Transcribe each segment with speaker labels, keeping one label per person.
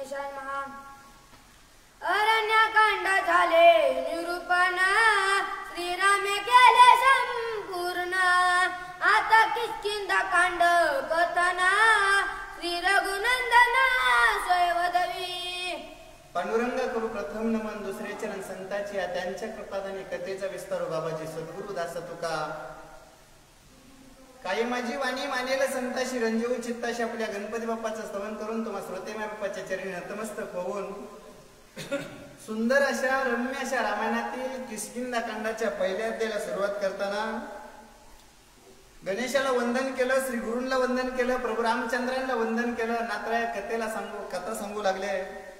Speaker 1: अतिशय महान अरण्यकांड झाले निरूपण श्रीरामे केले संपूर्ण आता किष्किंधा कांड कथना श्री रघुनंदन स्वयंवदवी
Speaker 2: पांडुरंग करू प्रथम नमन दुसरे चरण संताची त्यांच्या कृपादाने कथेचा विस्तार बाबाजी सद्गुरु दास तुका काही माझी वाणी मानेल संताशी रंजवू चित्ताशी आपल्या गणपती बाप्पाचं स्तवन करून तुम्हा श्रोतेमय बाप्पाच्या चरणी नतमस्तक होऊन सुंदर अशा रम्य अशा रामायणातील किष्किंधा कांडाच्या पहिल्या अध्यायाला सुरुवात करताना गणेशाला वंदन केलं, श्री गुरूंना वंदन केलं, प्रभू रामचंद्रांना वंदन केलं. नात्रा कथेला कथा सांगू लागले.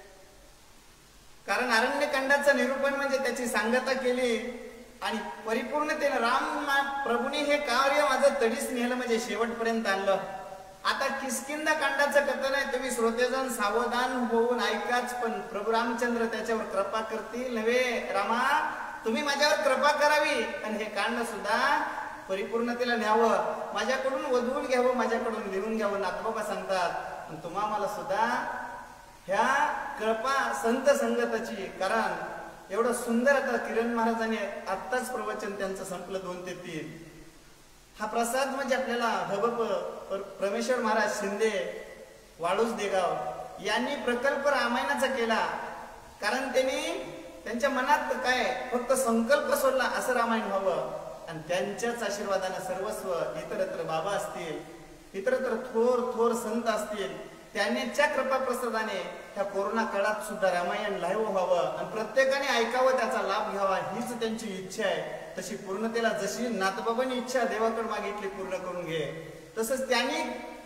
Speaker 2: कारण अरण्यकांडाचं निरूपण म्हणजे त्याची सांगता केली आणि परिपूर्णतेने राम प्रभूने हे कार्य माझं तडीस नेलं म्हणजे शेवटपर्यंत आणलं. आता किष्किंधा कांडाचं कथन आहे, तुम्ही श्रोतेजन सावधान होऊन ऐकाच. पण प्रभू रामचंद्र त्याच्यावर कृपा करतील नव्हे. रामा तुम्ही माझ्यावर कृपा करावी आणि हे कांड सुद्धा परिपूर्णतेला न्यावं, माझ्याकडून वधवून घ्यावं, माझ्याकडून लिहून घ्यावं. नाथबाबा सांगतात तुम्हा मला सुद्धा ह्या कृपा संत संगताची. कारण एवढं सुंदर आता किरण महाराजांनी आत्ताच प्रवचन त्यांचं संपलं 2 ते 3. हा प्रसाद म्हणजे आपल्याला हबप परमेश्वर महाराज शिंदे वाळूज देगाव यांनी प्रकल्प रामायणाचा केला. कारण त्यांनी त्यांच्या मनात काय फक्त संकल्प सोडला असं रामायण व्हावं आणि त्यांच्याच आशीर्वादाने सर्वस्व इतरत्र बाबा असतील, इतरत्र थोर थोर संत असतील, त्यांच्या कृपा प्रसादाने ह्या कोरोना काळात सुद्धा रामायण लाईव्ह व्हावं आणि प्रत्येकाने ऐकावं, त्याचा लाभ घ्यावा हीच त्यांची इच्छा आहे. तशी पूर्णतेला जशी नाथबाबांनी इच्छा देवाकडे मागितली पूर्ण करून घे, तसंच त्यांनी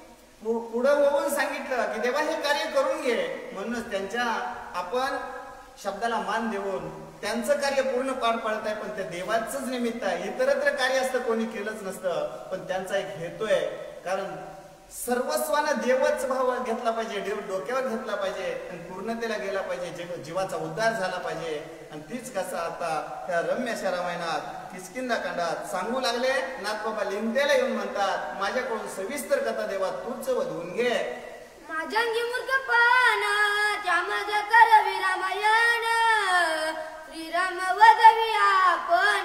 Speaker 2: पुढं होऊन सांगितलं की देवा हे कार्य करून घे. म्हणूनच त्यांच्या आपण शब्दाला मान देऊन त्यांचं कार्य पूर्ण पार पाडत आहे. पण त्या देवाचंच निमित्त आहे, इतरत्र कार्य असतं कोणी केलंच नसतं. पण त्यांचा एक हेतू आहे. कारण सर्वस्वानं देवच भाव घेतला पाहिजे, देव डोक्यावर घेतला पाहिजे आणि पूर्णतेला गेला पाहिजे, जीवाचा उद्धार झाला पाहिजे. आणि तीच कसं आता त्या रम्य अशा रामायणात किष्किंधा कांडात सांगू लागले. नाथबाबा लिंगतेला येऊन म्हणतात माझ्याकडून सविस्तर कथा देवा तूच वधवून घे.
Speaker 1: माझ्यांगी मूर्खपण त्या माझ्या करवी रामायण श्रीराम वदवी आपण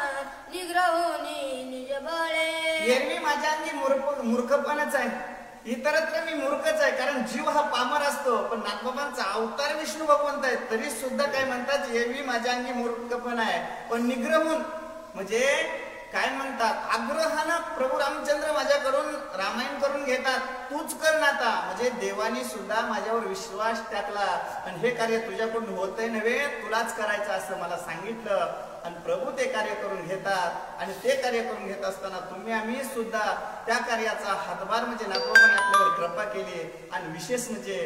Speaker 1: निग्रहोनी निज बळे.
Speaker 2: एरवी माझ्या अंगी मूर्खपणच आहे, इतरत्र मी मूर्खच आहे. कारण जीव हा पामर असतो, पण नाथबाबांचा अवतार विष्णू भगवंत आहे तरी सुद्धा काय म्हणतात एरवी माझ्या अंगी मूर्खपण आहे. पण निग्रहून म्हणजे काय म्हणतात आग्रहानं प्रभू रामचंद्र माझ्याकडून रामायण करून घेतात. तूच कर नाता म्हणजे देवानी सुद्धा माझ्यावर विश्वास टाकला आणि हे कार्य तुझ्याकडून होतंय नव्हे, तुलाच करायचं असं मला सांगितलं. आणि प्रभू ते कार्य करून घेतात आणि ते कार्य करून घेत असताना तुम्ही आम्ही सुद्धा त्या कार्याचा हातभार म्हणजे नाथबाबांनी आपल्यावर कृपा केली. आणि विशेष म्हणजे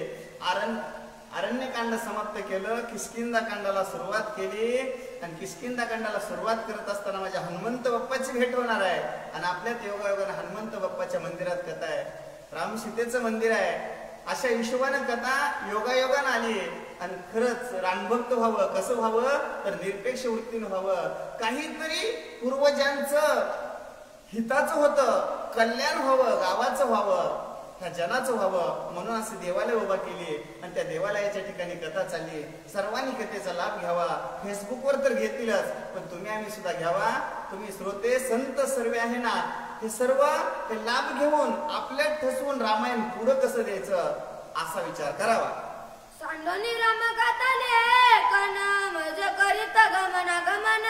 Speaker 2: अरण्यकांड समाप्त केलं, किष्किंधा कांडाला सुरुवात केली. आणि किष्किंधा कांडाला सुरुवात करत असताना माझ्या हनुमंत बाप्पाची भेट होणार आहे. आणि आपल्यात योगायोगाने हनुमंत बाप्पाच्या मंदिरात कथा आहे, राम सीतेचं मंदिर आहे. अशा हिशोबानं कथा योगायोगानं आली. आणि खरंच रामभक्त व्हावं, कसं व्हावं तर निरपेक्ष वृत्तीनं व्हावं. काहीतरी पूर्वजांचं हिताचं होतं, कल्याण व्हावं, गावाचं व्हावं, ह्या जनाचं व्हावं म्हणून असं देवालय उभा केली. आणि त्या देवालयाच्या ठिकाणी कथा चालली. सर्वांनी कथेचा लाभ घ्यावा. फेसबुकवर तर घेतीलच, पण तुम्ही आम्ही सुद्धा घ्यावा. तुम्ही श्रोते संत सर्व आहे ना, हे सर्व हे लाभ घेऊन आपल्यात ठसवून रामायण पुढं कसं द्यायचं असा विचार करावा.
Speaker 1: सांडोनी राम गाताले कन मज करीत गमना गमन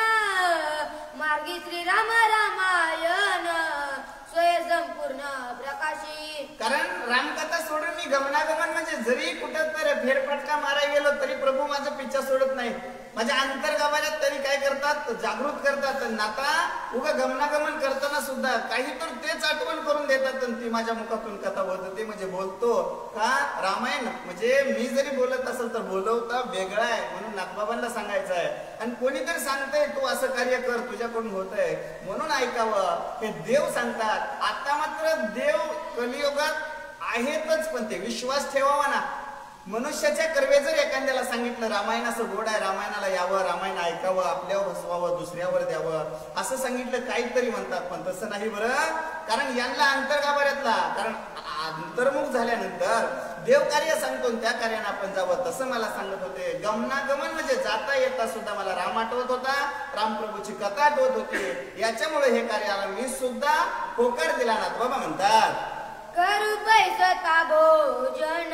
Speaker 1: मार्गी श्रीराम रामायण स्वय संपूर्ण प्रकाशी.
Speaker 2: कारण रामकथा सोडून मी गमनागमन म्हणजे जरी कुठं तर फेरफटका मारायला गेलो तरी प्रभू माझा पिच्छा सोडत नाही. माझ्या अंतर्गावाल्यात तरी काय करतात जागृत करतात. नाता उगा गमनागमन करताना सुद्धा काही तर तेच आठवण करून देतात. ती माझ्या मुखातून कथा बोलते म्हणजे बोलतो का रामायण म्हणजे मी जरी बोलत असेल तर बोलवता वेगळा आहे म्हणून नाथबाबांना सांगायचं आहे. आणि कोणीतरी सांगतंय तू असं कार्य कर तुझ्याकडून होतंय म्हणून ऐकावं हे देव सांगतात. आता मात्र देव कलियुगात आहेतच पण ते विश्वास ठेवावा ना. मनुष्याच्या कर्वे जर एखाद्याला सांगितलं रामायण असं गोड आहे, रामायणाला यावं, रामायण ऐकावं, आपल्यावर हसवावं, दुसऱ्यावर द्यावं असं सांगितलं काहीतरी म्हणतात. पण तसं नाही बरं. कारण यांना अंतर्गाभाऱ्यातला कारण अंतर्मुख झाल्यानंतर देव कार्य सांगतो त्या कार्याने आपण जावं तसं मला सांगत होते. गमनागमन म्हणजे जाता येता सुद्धा मला राम आठवत होता, रामप्रभूची कथा आठवत होती. याच्यामुळे हे कार्याला मी सुद्धा होकार दिला. नाथबाबा म्हणतात
Speaker 1: करू पैसता भोजन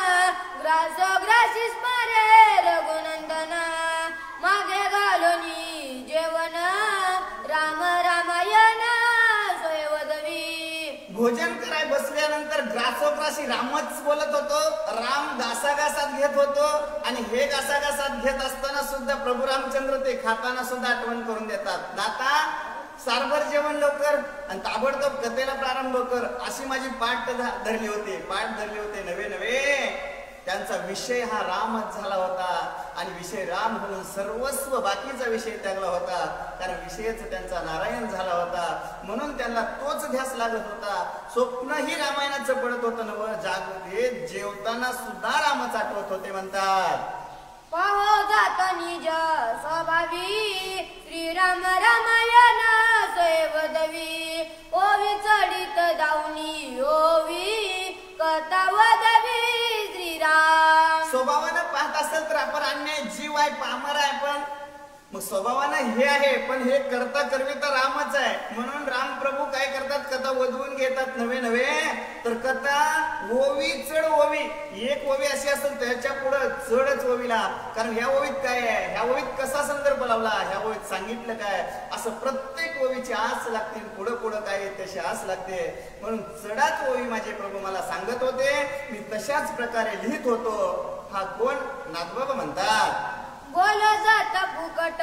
Speaker 1: ग्रासी स्मरे रघुनंदन मागे घालोनी जेवण राम रामायण सोयवदवी.
Speaker 2: भोजन कराय बसल्यानंतर ग्रासोग्रासी रामच बोलत होतो, राम घासाघासात घेत होतो. आणि हे घासाघासात घेत असताना सुद्धा प्रभू रामचंद्र ते खाताना सुद्धा आठवण करून देतात. दाता सारभर जेवण लवकर आणि ताबडतोब कथेला प्रारंभ कर, अशी माझी पाठ धरली होती नवे नवे. त्यांचा विषय हा रामच झाला होता आणि विषय राम म्हणून सर्वस्व बाकीचा विषय त्यागला होता, कारण विषयच त्यांचा नारायण झाला होता. म्हणून त्यांना तोच ध्यास लागत होता. स्वप्नही रामायणाचं पडत होतं नव. जागृती जेवताना सुद्धा रामच आठवत होते. म्हणतात
Speaker 1: पाहो जात निज स्वभावी श्रीराम रामायण सोयवदवी. ओवी चढित दावणी ओवी कथा वदवी श्रीराम.
Speaker 2: स्वभावानं पाहत असेल तर आपण अन्याय जीव आहे, पामर आहे. पण मग स्वभावानं हे आहे, पण हे करता करविता रामच आहे. म्हणून राम प्रभू काय करतात, कथा वधवून घेतात नवे तर कथा ओवी चढ ओवी. एक ओवी अशी असेल त्याच्या पुढं चढच ओवीला, कारण ह्या ओवीत काय आहे, ह्या ओवीत कसा संदर्भ लावला, ह्या ओवीत सांगितलं काय, असं प्रत्येक ओवीची आस लागते. पुढं काय तशी आस लागते. म्हणून चढाच ओवी माझे प्रभू मला सांगत होते, मी तशाच प्रकारे लिहित होतो. हा कोण, नाथबाबा म्हणतात
Speaker 1: बोल जात फुकट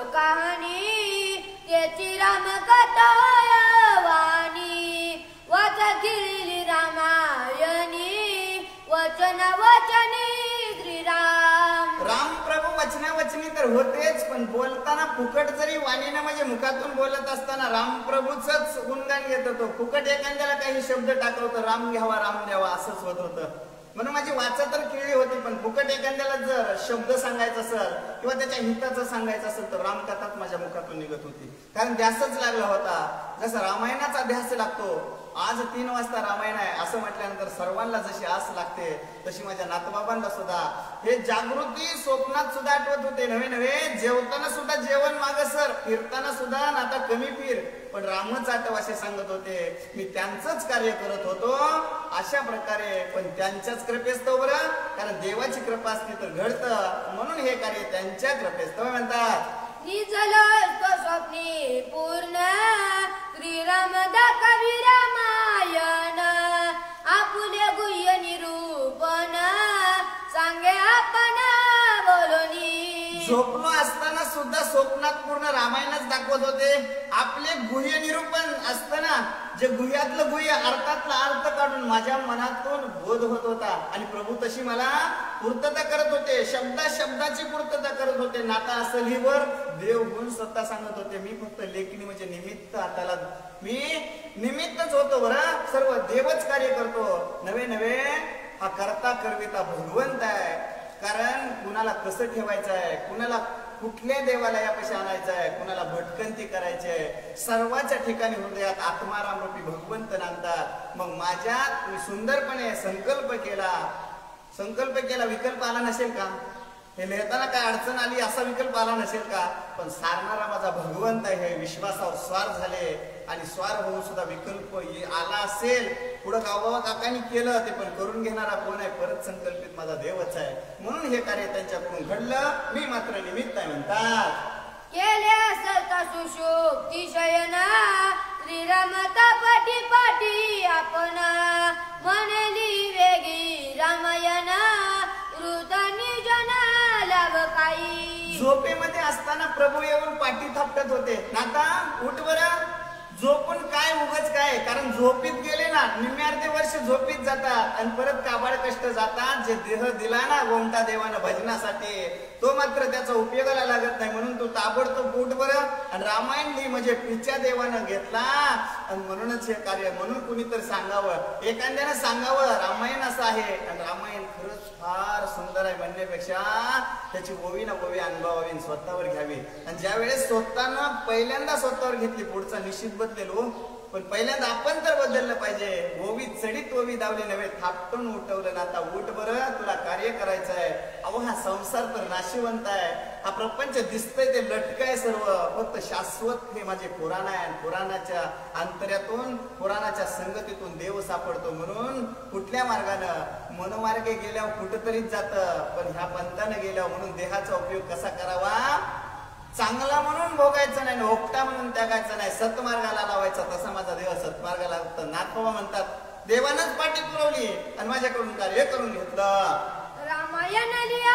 Speaker 1: कहाणी त्याची राम कथा वाणी. वाच केलेली रामायणी वचन वचनी श्रीराम.
Speaker 2: राम प्रभू वचनावचनी तर होतेच, पण बोलताना फुकट जरी वाणीनं म्हणजे मुखातून बोलत असताना राम प्रभूच गुणगान घेत होतो. फुकट एखाद्याला काही शब्द टाकवतो, राम घ्यावा राम द्यावा असंच होत होतं. म्हणून माझी वाचा तर केली होती, पण फुकट एखाद्याला जर शब्द सांगायचा असेल किंवा त्याच्या हिताचं सांगायचं असेल तर रामकथाच माझ्या मुखातून निघत होती, कारण ध्यासच लागला होता. जसं रामायणाचा ध्यास लागतो, आज 3 वाजता रामायण आहे असं म्हटल्यानंतर सर्वांना जशी आस लागते तशी माझ्या नातबाबांना सुद्धा हे जागृती स्वप्नात सुद्धा आठवत होते नवे. जेवताना सुद्धा जेवण मागसर, फिरताना सुद्धा नाता कमी फिर, पण रामच आठव असे सांगत होते. मी त्यांचंच कार्य करत होतो अशा प्रकारे, पण त्यांच्याच कृपेस्तव बरं, कारण देवाची कृपा असली तर घडतं. म्हणून हे कार्य त्यांच्या कृपेस्तव म्हणतात.
Speaker 1: निजलं स्वप्नी पूर्ण श्रीराम दाखवी रामायण. आपुले गुह्य निरूपण सांगे आपण बोलोनी.
Speaker 2: झोपलो असताना सुद्धा स्वप्नात पूर्ण रामायणच दाखवत होते. आपले गुह्य निरूपण असताना जे गुह्यातलं गुह्य अर्थातला अर्थ काढून माझ्या मनातून बोध होत होता आणि प्रभू तशी मला पूर्तता करत होते. शब्दाची पूर्तता करत होते. नाता असलीवर देव गुण सत्ता सांगत होते. मी फक्त लेखणी म्हणजे निमित्त, हाताला मी निमित्तच होतो बरं, सर्व देवच कार्य करतो. नवे हा करता करविता भगवंत आहे. कारण कुणाला कसं ठेवायचं आहे, कुणाला कुठल्या देवालयापाशी आणायचं आहे, कुणाला भटकंती करायची आहे, सर्वाच्या ठिकाणी हृदयात आत्माराम रूपी भगवंत नांदतात. मग माझ्यात मी सुंदरपणे संकल्प केला, विकल्प आला नसेल का, हे लिहिताना काय अडचण आली असा विकल्प आला नसेल का, पण सारणारा माझा भगवंत आहे. विश्वासावर स्वार झाले आणि स्वार होऊन सुद्धा विकल्प आला असेल. पुढं गावबाबा काकांनी केलं ते, पण करून घेणारा कोण आहे, परत संकल्पित माझा देवच आहे. म्हणून हे कार्य त्यांच्याकडून घडलं, मी मात्र निमित्त आहे. म्हणतात
Speaker 1: केले असता सुशोक्ती शयना श्रीरामता पाठी पाठी आपण. म्हणली वेगी रामायण वृतानी जना लाभ काही.
Speaker 2: झोपेमध्ये असताना प्रभू येऊन पाठी थापटत होते. नाता उठ बरं, झोपून काय उगच काय, कारण झोपीत गेले ना निम्यार्धे वर्ष झोपीत जातात आणि परत काबाड कष्ट जातात. जे देह दिला ना गोमटा देवानं भजनासाठी, तो मात्र त्याचा उपयोगाला लागत नाही. म्हणून तू ताबडतोब उठ बरं आणि रामायण लिही, म्हणजे पिच्या देवानं घेतला. आणि म्हणूनच हे कार्य, म्हणून कुणीतरी सांगावं, एखाद्यानं सांगावं रामायण असं आहे. आणि रामायण खरंच फार सुंदर आहे म्हणण्यापेक्षा त्याची ओवी ना ओवी अनुभवावी, स्वतःवर घ्यावी. आणि ज्या वेळेस स्वतःनं पहिल्यांदा स्वतःवर घेतली, पुढचा निश्चित बदलेल हो. पण पहिल्यांदा आपण तर बदललं पाहिजे. ओवी चढीत ओवी दावली नव्हे, थापटून उठवलं ना. आता उठ बरं, तुला कार्य करायचं आहे. अहो हा संसार तर नाशिवंत आहे, हा प्रपंच दिसतंय ते लटकाय सर्व. फक्त शाश्वत हे माझे पुराण आहे. पुराणाच्या अंतर्यातून, पुराणाच्या संगतीतून देव सापडतो. म्हणून कुठल्या मार्गानं, मनोमार्गे गेल्यावर कुठंतरीच जातं, पण ह्या पंथानं गेल्यावर म्हणून देहाचा उपयोग कसा करावा, चांगला म्हणून भोगायचं नाही, ओकटा म्हणून त्यागायचं नाही, सतमार्गाला लावायचा. तसा माझा देव सतमार्गाला लागतं. नाथबाबा म्हणतात, देवानंच पाठी पुरवली आणि माझ्याकडून कार्य करून घेतलं.
Speaker 1: रामायण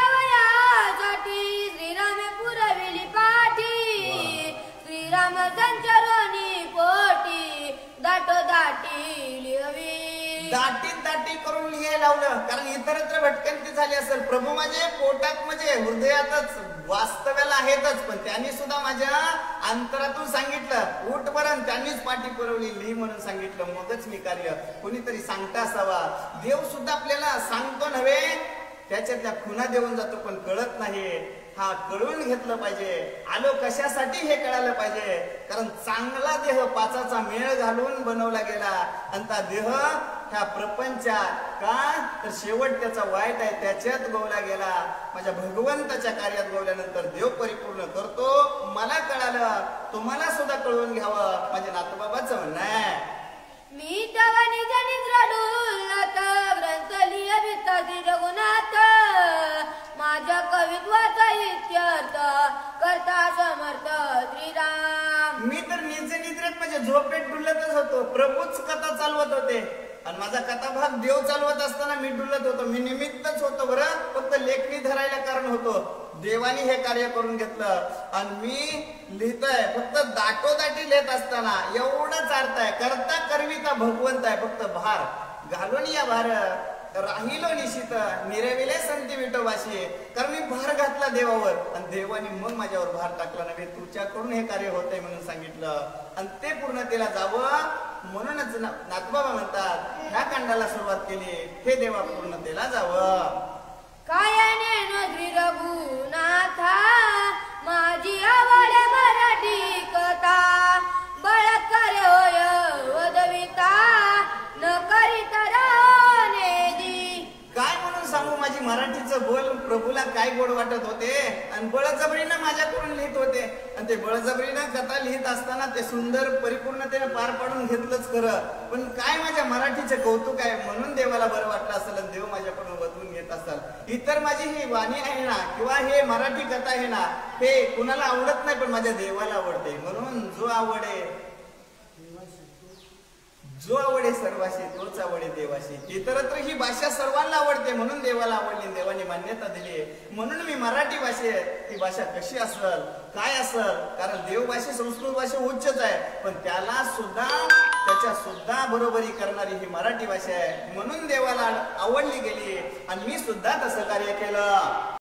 Speaker 1: लिहावयासाठी श्रीरामे पुरविली पाठी, श्रीराम संचरणी पोटी दाटो दाटी लिहवी.
Speaker 2: दाटी करून लिहायला लावलं, कारण इतरत्र भटकंती झाली असेल. प्रभू माझे पोटात म्हणजे हृदयातच वास्तव्याला आहेतच, पण त्यांनी सुद्धा माझ्या अंतरातून सांगितलं उठ बरं, त्यांनीच पाठी पुरवली लिही म्हणून सांगितलं. मगच मी कार्य. कोणीतरी सांगता असावा. देव सुद्धा आपल्याला सांगतो नव्हे, त्याच्यातल्या खुणा देऊन जातो, पण कळत नाही. हा कळून घेतलं पाहिजे. आलो कशासाठी हे कळालं पाहिजे, कारण चांगला देह पाचाचा मेळ घालून बनवला गेला आणि त्या देह ह्या प्रपंचात का तर शेवट त्याचा वाईट आहे, त्याच्यात गोवला गेला. माझ्या भगवंताच्या कार्यात गोवल्यानंतर देव परिपूर्ण करतो. मला कळालं, तुम्हाला सुद्धा कळवून घ्यावं, माझ्या नाथबाबाचं म्हणणं आहे.
Speaker 1: मी तवा निज निद्रा डुलत ग्रंथ लिहिता रघुनाथ, माझ्या कवित्वाचा इत्यर्थ करता समर्थ श्रीराम.
Speaker 2: मी तर निज निद्रेत म्हणजे झोपेत डुलतच होतो. प्रभूच कथा चालवत होते आणि माझा कथाभाग देव चालवत असताना मी डुलत होतो. मी निमित्तच होतो बरं, फक्त लेखणी धरायला कारण होतो. देवानी हे कार्य करून घेतलं आणि मी लिहितोय. फक्त दाटोदाटी लिहित असताना एवढंच अर्थ आहे, करता करविता भगवंत आहे. फक्त भार घालून या भार राहिलो निशित निरविले संती विठोबाशी. कारण मी भार घातला देवावर आणि देवाने मग माझ्यावर भार टाकला नव्हे, तुझ्याकडून हे कार्य होतंय म्हणून सांगितलं आणि ते पूर्णतेला जावं. म्हणूनच नाथबाबा म्हणतात ह्या कांडाला सुरुवात केली, हे देवा पूर्णतेला जावं.
Speaker 1: कायाने नगरी रघुनाथा, माझी आवड मराठी कथा, बळात्कार होय वदविता, न करिता राहणे.
Speaker 2: काय म्हणून सांगू, माझी मराठीचं बोल प्रभूला काय गोड वाटत होते आणि बळजबरीनं माझ्याकडून लिहित होते. आणि ते बळजबरीनं कथा लिहित असताना ते सुंदर परिपूर्णतेने पार पाडून घेतलंच खरं, पण काय माझ्या मराठीचं कौतुक आहे. म्हणून देवाला बरं वाटलं असेल आणि देव माझ्याकडून वधवून घेत असाल. इतर माझी ही वाणी आहे ना किंवा हे मराठी कथा आहे ना, हे कुणाला आवडत नाही, पण माझ्या देवाला आवडते. म्हणून जो आवडे सर्वाशी तोच आवडे देवाशी. इतरत्र ही भाषा सर्वांना आवडते, म्हणून देवाला आवडली, देवाने मान्यता दिली. म्हणून मी मराठी भाषेत ही भाषा कशी असेल काय असेल, कारण देव भाषा संस्कृत भाषा उच्चच आहे, पण त्याला सुद्धा त्याच्या सुद्धा बरोबरी करणारी ही मराठी भाषा आहे. म्हणून देवाला आवडली गेली आणि मी सुद्धा तसं कार्य केलं.